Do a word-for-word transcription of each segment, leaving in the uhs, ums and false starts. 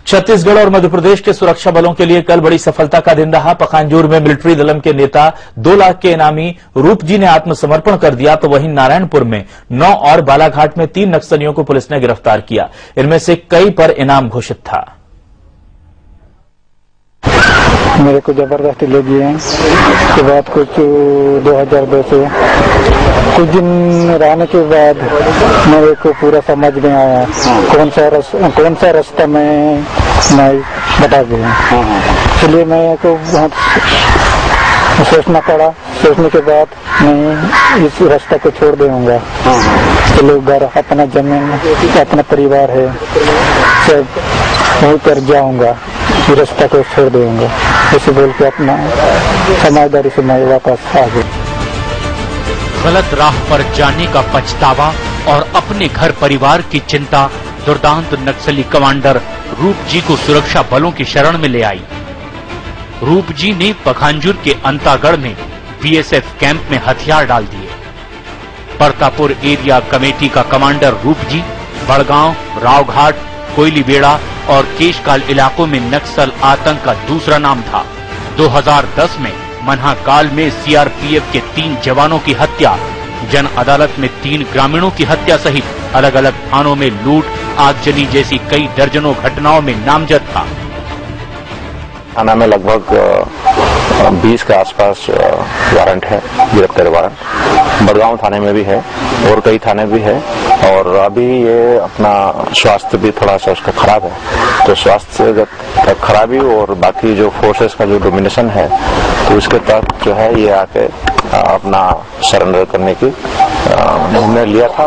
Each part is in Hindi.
छत्तीसगढ़ और मध्य प्रदेश के सुरक्षा बलों के लिए कल बड़ी सफलता का दिन रहा। पखांजूर में मिलिट्री दलम के नेता दो लाख के इनामी रूप जी ने आत्मसमर्पण कर दिया, तो वहीं नारायणपुर में नौ और बालाघाट में तीन नक्सलियों को पुलिस ने गिरफ्तार किया। इनमें से कई पर इनाम घोषित था। मेरे को जबरदस्ती ले गए हैं। उसके बाद कुछ दो हजार दो से कुछ दिन रहने के बाद मेरे को पूरा समझ में आया कौन सा रस, कौन सा रास्ता मैं मैं बता गया। इसलिए मैं को बहुत सोचना पड़ा। सोचने के बाद मैं इस रास्ते को छोड़ दूंगा। तो लोग घर, अपना जमीन, अपना परिवार है, सब वहीं पर जाऊंगा, इस रास्ते को छोड़ दूंगा। ऐसे बोल के अपना समझदारी से मैं वापस आ गया। गलत राह पर जाने का पछतावा और अपने घर परिवार की चिंता दुर्दांत नक्सली कमांडर रूप जी को सुरक्षा बलों की शरण में ले आई। रूप जी ने पखांजूर के अंतागढ़ में बीएसएफ कैंप में हथियार डाल दिए। परतापुर एरिया कमेटी का कमांडर रूप जी बड़गांव, रावघाट, कोयलीबेड़ा और केशकाल इलाकों में नक्सल आतंक का दूसरा नाम था। दो हजार दस में मनहाकाल में सीआरपीएफ के तीन जवानों की हत्या, जन अदालत में तीन ग्रामीणों की हत्या सहित अलग अलग थानों में लूट, आगजनी जैसी कई दर्जनों घटनाओं में नामजद था। थाना में लगभग बीस के आसपास वारंट है, गिरफ्तारी वारंट। बड़गांव थाने में भी है और कई थाने भी है। और अभी ये अपना स्वास्थ्य भी थोड़ा सा उसका खराब है, तो स्वास्थ्य खराबी और बाकी जो फोर्सेस का जो डोमिनेशन है, तो उसके तहत जो है ये आके अपना सरेंडर करने की निर्णय लिया था।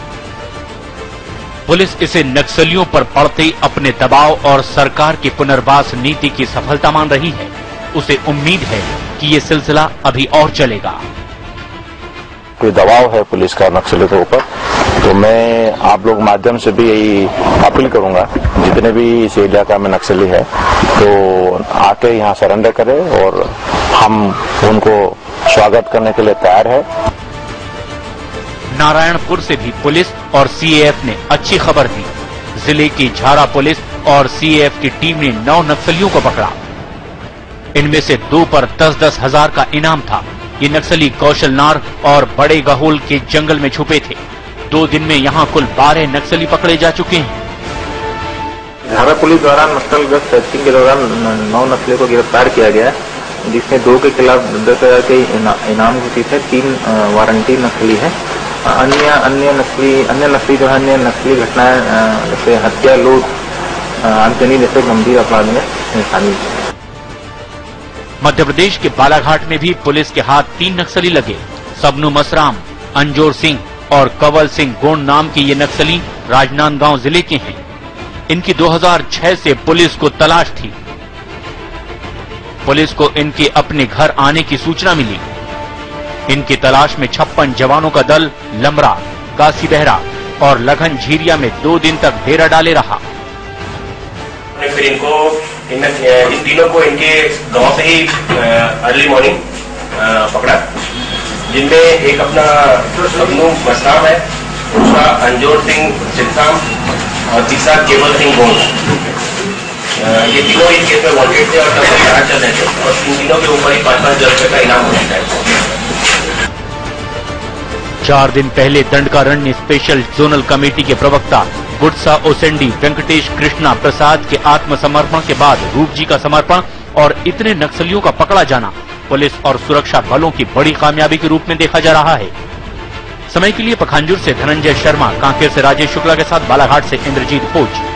पुलिस इसे नक्सलियों पर पड़ते अपने दबाव और सरकार की पुनर्वास नीति की सफलता मान रही है। उसे उम्मीद है कि ये सिलसिला अभी और चलेगा। कोई दबाव है पुलिस का नक्सलियों के ऊपर, तो मैं आप लोग माध्यम से भी यही अपील करूंगा, जितने भी इस एरिया का में नक्सली है तो आके यहाँ सरेंडर करें और हम उनको स्वागत करने के लिए तैयार है। नारायणपुर से भी पुलिस और सीएएफ ने अच्छी खबर दी। जिले की झारा पुलिस और सीएएफ की टीम ने नौ नक्सलियों को पकड़ा। इनमें से दो पर दस दस हजार का इनाम था। ये नक्सली कौशलनार और बड़े गहोल के जंगल में छुपे थे। दो दिन में यहाँ कुल बारह नक्सली पकड़े जा चुके हैं। झारा पुलिस द्वारा नक्सलग्रस्त सर्चिंग के दौरान नौ नक्सलियों को गिरफ्तार किया गया, जिसमें दो के खिलाफ दस हजार के इनाम घोषित है। तीन वारंटी नक्सली है। अन्य अन्य नस्ली अन्य नस्ली जो है अन्य नस्ली घटनाएं जैसे हत्या, लूट, आगजनी जैसे गंभीर अपराध में शामिल है। मध्य प्रदेश के बालाघाट में भी पुलिस के हाथ तीन नक्सली लगे। सबनू मसराम, अंजोर सिंह और कंवल सिंह गोंड नाम के ये नक्सली राजनांदगांव जिले के हैं। इनकी दो हजार छह से पुलिस को तलाश थी। पुलिस को इनके अपने घर आने की सूचना मिली। इनकी तलाश में छप्पन जवानों का दल लमरा, कासी बहरा और लगन झीरिया में दो दिन तक डेरा डाले रहा। फिर इनको इन, इन तीनों को इनके गांव से ही अर्ली मॉर्निंग पकड़ा, जिनमें एक अपना सबनू मसराम है, दूसरा अंजोर सिंह सिंथाम और तीसरा केवल सिंह गोंड। ये तीनों इस केस में वांटेड थे और तब तक जांच चल रहे थे और इन तीनों के ऊपर ही पांच पांच हजार रुपए का इनाम होना है। चार दिन पहले दंडकारण्य स्पेशल जोनल कमेटी के प्रवक्ता गुडसा ओसेंडी वेंकटेश कृष्णा प्रसाद के आत्मसमर्पण के बाद रूप जी का समर्पण और इतने नक्सलियों का पकड़ा जाना पुलिस और सुरक्षा बलों की बड़ी कामयाबी के रूप में देखा जा रहा है। समय के लिए पखांजूर से धनंजय शर्मा, कांकेर से राजेश शुक्ला के साथ बालाघाट से इंद्रजीत भोज।